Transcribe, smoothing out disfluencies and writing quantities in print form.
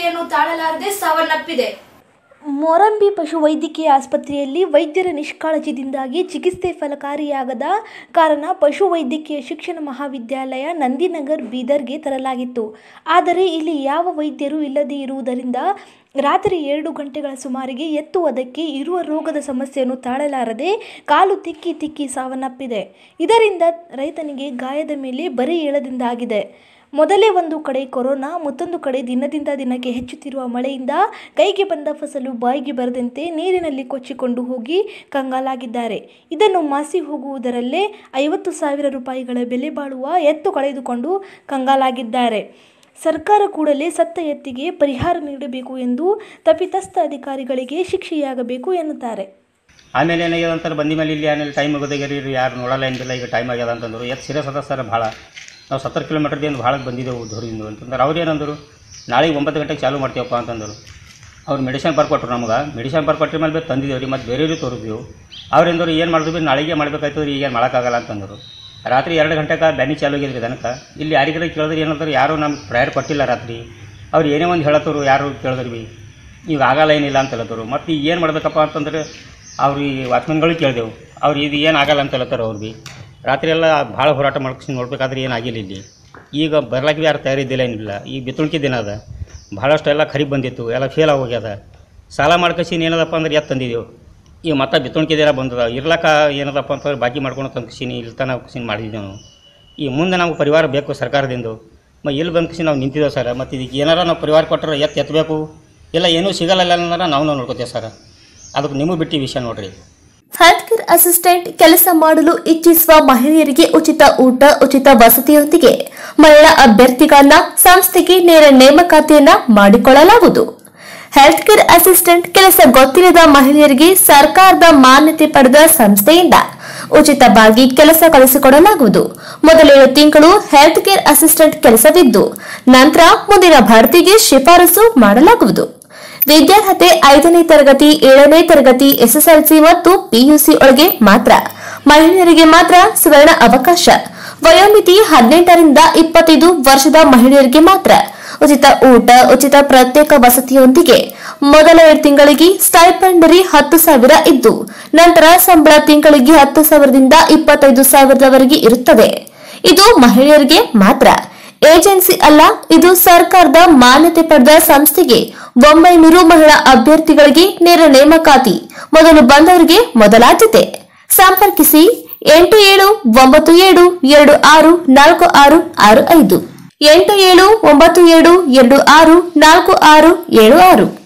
ಸಮಸ್ಯೆಯನ್ನು ತಾಳಲಾರದೆ ಸಾವನ್ನಪ್ಪಿದೆ. ಮೊರಂಬಿ ಪಶುವೈದ್ಯಕೀಯ ಆಸ್ಪತ್ರೆಯಲ್ಲಿ ವೈದ್ಯರ ನಿಷ್ಕಾಳಜಿಯಿಂದಾಗಿ ಚಿಕಿತ್ಸೆ ಫಲಕಾರಿಯಾಗದ ಕಾರಣ ಪಶುವೈದ್ಯಕೀಯ ಶಿಕ್ಷಣ ಮಹಾವಿದ್ಯಾಲಯ ನಂದಿನಗರ್ ಬೀದರ್ಗೆ ತರಲಾಗಿತ್ತು. ಆದರೆ ಇಲ್ಲಿ ಯಾವ ವೈದ್ಯರು ಇಲ್ಲದೇ ಇರುವುದರಿಂದ ರಾತ್ರಿ 2 ಗಂಟೆಗಳ ಸುಮಾರಿಗೆ ಎತ್ತುವುದಕ್ಕೆ ಇರುವ ರೋಗದ ಸಮಸ್ಯೆಯನ್ನು ತಾಳಲಾರದೆ ಕಾಲು ತಿಕ್ಕಿ ಸಾವನ್ನಪ್ಪಿದೆ. ಇದರಿಂದ ರೈತನಿಗೆ ಗಾಯದ ಮೇಲೆ ಬರೀ ಏಳದಿಂದಾಗಿದೆ. ಮೊದಲೇ ಒಂದು ಕಡೆ ಕೊರೋನಾ, ಮತ್ತೊಂದು ಕಡೆ ದಿನದಿಂದ ದಿನಕ್ಕೆ ಹೆಚ್ಚುತ್ತಿರುವ ಮಳೆಯಿಂದ ಕೈಗೆ ಬಂದ ಫಸಲು ಬಾಯಿಗೆ ಬರದಂತೆ ನೀರಿನಲ್ಲಿ ಕೊಚ್ಚಿಕೊಂಡು ಹೋಗಿ ಕಂಗಾಲಾಗಿದ್ದಾರೆ. ಇದನ್ನು ಮಾಸಿ ಹೋಗುವುದರಲ್ಲೇ 50,000 ರೂಪಾಯಿಗಳ ಬೆಲೆ ಬಾಳುವ ಎತ್ತು ಕಳೆದುಕೊಂಡು ಕಂಗಾಲಾಗಿದ್ದಾರೆ. ಸರ್ಕಾರ ಕೂಡಲೇ ಸತ್ತ ಎತ್ತಿಗೆ ಪರಿಹಾರ ನೀಡಬೇಕು ಎಂದು ತಪ್ಪಿತಸ್ಥ ಅಧಿಕಾರಿಗಳಿಗೆ ಶಿಕ್ಷೆಯಾಗಬೇಕು ಎನ್ನುತ್ತಾರೆ. ಆಮೇಲೆ ಏನಾಗ್ಯದ ಅಂತಾರೆ ಬಂದ ಮೇಲೆ ಇಲ್ಲಿ ಆಮೇಲೆ ಟೈಮ್ ಆಗೋದಾಗ್ಯಾರ ಯಾರು ನೋಡಲ್ಲ ಏನಿಲ್ಲ, ಈಗ ಟೈಮ್ ಆಗ್ಯದ ಅಂತಂದರು. ಎತ್ತು ಸೀರಿಯಸ್ ಅದ ಸರ್, ಭಾಳ ನಾವು 70 ಕಿಲೋಮೀಟರ್ದಿಂದ ಭಾಳ ಬಂದಿದ್ದೆವು ದೂರದಿಂದ ಅಂತಂದ್ರೆ. ಅವ್ರು ಏನಂದರು, ನಾಳೆಗೆ 9 ಗಂಟೆಗೆ ಚಾಲೂ ಮಾಡ್ತೀವಪ್ಪ ಅಂತಂದರು. ಅವ್ರು ಮೆಡಿಸಿನ್ ಬರ್ಕೊಟ್ರು ನಮಗೆ. ಮೆಡಿಸಿನ್ ಬರ್ಕೊಟ್ರ ಮೇಲೆ ತಂದಿದ್ದೇವೆ ರೀ, ಮತ್ತು ಬೇರೆಯವ್ರಿಗೆ ತೋರಿದ್ವಿ. ಅವ್ರೇಂದರು ಏನು ಮಾಡಿದ್ವಿ, ನಾಳೆಗೆ ಮಾಡಬೇಕಾಯ್ತದೆ, ಈಗ ಏನು ಮಾಡೋಕ್ಕಾಗಲ್ಲ ಅಂತಂದರು. ರಾತ್ರಿ 2 ಗಂಟೆಗೆ ಬ್ಯಾನಿ ಚಾಲೂ ಆಗಿದ್ರಿ ದನಕ್ಕೆ. ಇಲ್ಲಿ ಯಾರಿಗಾರ ಕೇಳಿದ್ರೆ ಏನಂತಾರೆ, ಯಾರು ನಮ್ಗೆ ಪ್ರಯರ್ ಕೊಟ್ಟಿಲ್ಲ ರಾತ್ರಿ. ಅವ್ರು ಏನೇ ಒಂದು ಹೇಳತ್ತರು, ಯಾರು ಕೇಳಿದ್ರಿ ಭೀ ಈಗ ಆಗಲ್ಲ ಏನಿಲ್ಲ ಅಂತ ಹೇಳತ್ತರು. ಮತ್ತು ಈಗ ಏನು ಮಾಡಬೇಕಪ್ಪ ಅಂತಂದರೆ ಅವ್ರಿಗೆ ವಾಚ್ಮನ್ಗಳಿಗೆ ಕೇಳಿದೆವು, ಅವ್ರು ಇದು ಏನು ಆಗಲ್ಲ ಅಂತ ಹೇಳ್ತಾರೆ. ಅವ್ರು ಭೀ ರಾತ್ರಿ ಎಲ್ಲ ಭಾಳ ಹೋರಾಟ ಮಾಡ್ಕೊಂಡು ನೋಡ್ಬೇಕಾದ್ರೆ ಏನಾಗಿಲ್ಲ. ಇಲ್ಲಿ ಈಗ ಬರ್ಲಿಕ್ಕೆ ಯಾರು ತಯಾರಿದ್ದಿಲ್ಲ, ಏನಿಲ್ಲ. ಈಗ ಬಿತ್ತುಣಿಕೆ ದಿನ ಅದ, ಭಾಳಷ್ಟು ಎಲ್ಲ ಖರೀಬ್ ಬಂದಿತ್ತು, ಎಲ್ಲ ಫೇಲ್ ಆಗೋಗ್ಯದ. ಸಾಲ ಮಾಡ್ಕಸಿನ ಏನದಪ್ಪ ಅಂದ್ರೆ ಎತ್ತು ತಂದಿದ್ದೆವು. ಈಗ ಮತ್ತೆ ಬಿತ್ತುಣಿಕೆ ದಿನ ಬಂದದ, ಇರ್ಲಕ್ಕ ಏನದಪ್ಪ ಅಂತಂದ್ರೆ ಬಾಕಿ ಮಾಡ್ಕೊಂಡು ತಂದ್ಕಸಿನಿ ಇಲ್ಲಿ ತನಕ ಕಸಿನ ಮಾಡಿದ್ದೆವು ನಾವು. ಈಗ ಮುಂದೆ ನಮ್ಗೆ ಪರಿವಾರ ಬೇಕು ಸರ್ಕಾರದಿಂದ. ಇಲ್ಲಿ ಬಂದ್ಕಸಿ ನಾವು ನಿಂತಿದ್ದೇವೆ ಸರ್. ಮತ್ತು ಇದಕ್ಕೆ ಏನಾರ ನಾವು ಪರಿವಾರ ಕೊಟ್ಟರೆ ಎತ್ತಬೇಕು, ಇಲ್ಲ ಏನೂ ಸಿಗಲ್ಲ ಅನ್ನೋರ ನಾವು ನೋಡ್ಕೋತೇವೆ ಸರ್. ಅದಕ್ಕೆ ನಿಮಗೆ ಬಿಟ್ಟು ವಿಷಯ ನೋಡ್ರಿ. ಹೆಲ್ತ್ ಕೇರ್ ಅಸಿಸ್ಟೆಂಟ್ ಕೆಲಸ ಮಾಡಲು ಇಚ್ಛಿಸುವ ಮಹಿಳೆಯರಿಗೆ ಉಚಿತ ಊಟ, ಉಚಿತ ವಸತಿಯೊಂದಿಗೆ ಮಹಿಳಾ ಅಭ್ಯರ್ಥಿಗಳನ್ನ ಸಂಸ್ಥೆಗೆ ನೇರ ನೇಮಕಾತಿಯನ್ನ ಮಾಡಿಕೊಳ್ಳಲಾಗುವುದು. ಹೆಲ್ತ್ ಕೇರ್ ಅಸಿಸ್ಟೆಂಟ್ ಕೆಲಸ ಗೊತ್ತಿಲ್ಲದ ಮಹಿಳೆಯರಿಗೆ ಸರ್ಕಾರದ ಮಾನ್ಯತೆ ಪಡೆದ ಸಂಸ್ಥೆಯಿಂದ ಉಚಿತವಾಗಿ ಕೆಲಸ ಕಲಿಸಿಕೊಡಲಾಗುವುದು. ಮೊದಲ 7 ತಿಂಗಳು ಹೆಲ್ತ್ ಕೇರ್ ಅಸಿಸ್ಟೆಂಟ್ ಕೆಲಸವಿದ್ದು ನಂತರ ಮುಂದಿನ ಭರ್ತಿಗೆ ಶಿಫಾರಸು ಮಾಡಲಾಗುವುದು. ವಿದ್ಯಾರ್ಹತೆ 5ನೇ ತರಗತಿ, 7ನೇ ತರಗತಿ, ಎಸ್ಎಸ್ಎಲ್ಸಿ ಮತ್ತು ಪಿಯುಸಿ ಒಳಗೆ ಮಾತ್ರ. ಮಹಿಳೆಯರಿಗೆ ಮಾತ್ರ ಸುವರ್ಣ ಅವಕಾಶ. ವಯೋಮಿತಿ 18 ರಿಂದ 25 ವರ್ಷದ ಮಹಿಳೆಯರಿಗೆ ಮಾತ್ರ. ಉಚಿತ ಊಟ, ಉಚಿತ ಪ್ರತ್ಯೇಕ ವಸತಿಯೊಂದಿಗೆ ಮೊದಲ 2 ತಿಂಗಳಿಗೆ ಸ್ಟೈಪೆಂಡರಿ 10,000 ಇದ್ದು ನಂತರ ಸಂಬಳ ತಿಂಗಳಿಗೆ 10,000ದಿಂದ 25,000ರವರೆಗೆ ಇರುತ್ತದೆ. ಇದು ಮಹಿಳೆಯರಿಗೆ ಮಾತ್ರ. ಏಜೆನ್ಸಿ ಅಲ್ಲ, ಇದು ಸರ್ಕಾರದ ಮಾನ್ಯತೆ ಪಡೆದ ಸಂಸ್ಥೆಗೆ 900 ಮಹಿಳಾ ಅಭ್ಯರ್ಥಿಗಳಿಗೆ ನೇರ ನೇಮಕಾತಿ. ಮೊದಲು ಬಂದವರಿಗೆ ಮೊದಲಾದ್ಯತೆ. ಸಂಪರ್ಕಿಸಿ 8797264665 8797264676.